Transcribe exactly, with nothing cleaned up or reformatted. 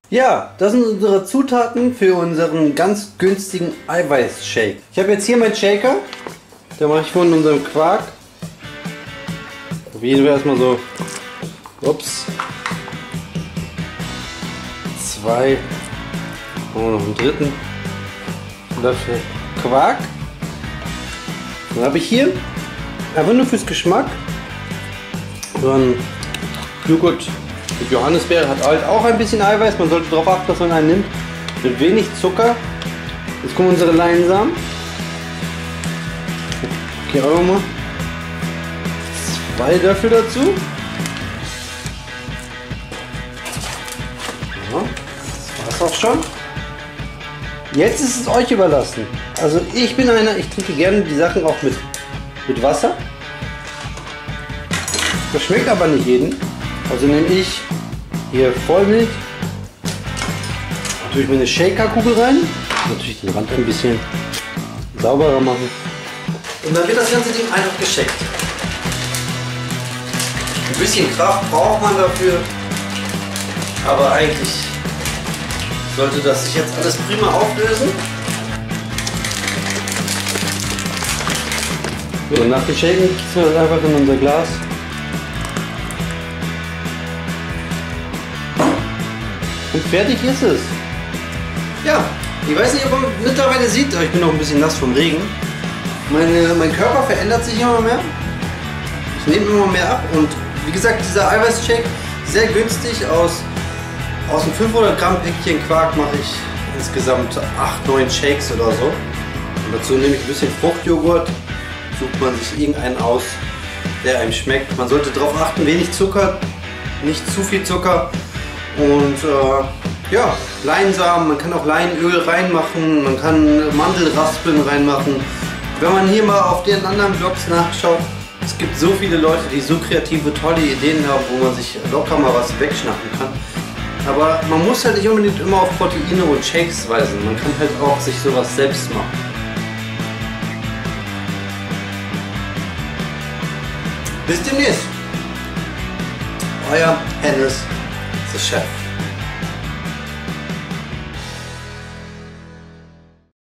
Ja, das sind unsere Zutaten für unseren ganz günstigen Eiweißshake. Ich habe jetzt hier meinen Shaker. Da mache ich von unserem Quark. Probieren wir erstmal so. Ups. Zwei. Und noch einen dritten Löffel Quark. Dann habe ich hier einfach nur fürs Geschmack so ein Joghurt mit Johannisbeere, hat halt auch ein bisschen Eiweiß. Man sollte darauf achten, dass man einen nimmt mit wenig Zucker. Jetzt kommen unsere Leinsamen. Okay, auch nochmal zwei Löffel dazu. Ja, das war's auch schon. Jetzt ist es euch überlassen. Also ich bin einer, ich trinke gerne die Sachen auch mit, mit Wasser. Das schmeckt aber nicht jedem. Also nehme ich hier Vollmilch. Tue ich mir eine Shakerkugel rein. Natürlich den Rand ein bisschen sauberer machen. Und dann wird das ganze Ding einfach geshakt. Ein bisschen Kraft braucht man dafür. Aber eigentlich sollte das sich jetzt alles prima auflösen. So, nach dem Shaken gießen wir das einfach in unser Glas. Und fertig ist es. Ja, ich weiß nicht, ob man mittlerweile sieht, ich bin noch ein bisschen nass vom Regen. Meine, mein Körper verändert sich immer mehr. Ich nehme immer mehr ab und wie gesagt, dieser Eiweißshake, sehr günstig. Aus, aus einem fünfhundert Gramm Päckchen Quark mache ich insgesamt acht, neun Shakes oder so. Und dazu nehme ich ein bisschen Fruchtjoghurt, sucht man sich irgendeinen aus, der einem schmeckt. Man sollte darauf achten, wenig Zucker, nicht zu viel Zucker. Und äh, ja, Leinsamen, man kann auch Leinöl reinmachen, man kann Mandelraspeln reinmachen. Wenn man hier mal auf den anderen Blogs nachschaut, es gibt so viele Leute, die so kreative, tolle Ideen haben, wo man sich locker mal was wegschnappen kann. Aber man muss halt nicht unbedingt immer auf Proteine und Shakes weisen, man kann halt auch sich sowas selbst machen. Bis demnächst. Euer Hennes, the Chef.